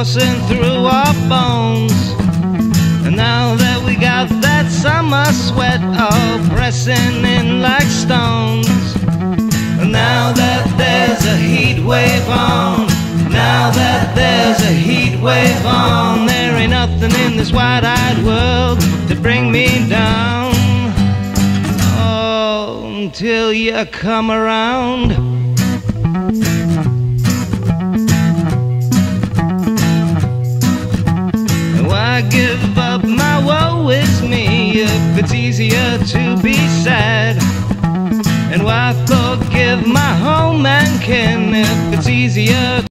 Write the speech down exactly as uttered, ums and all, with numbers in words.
coursing through our bones. And now that we got that summer sweat all pressing in like stones. And now that there's a heat wave on, now that there's a heat wave on, there ain't nothing in this wide-eyed world to bring me down. Oh, until you come around. Why give up my woe is me if it's easier to be sad? And why forgive my home and kin if it's easier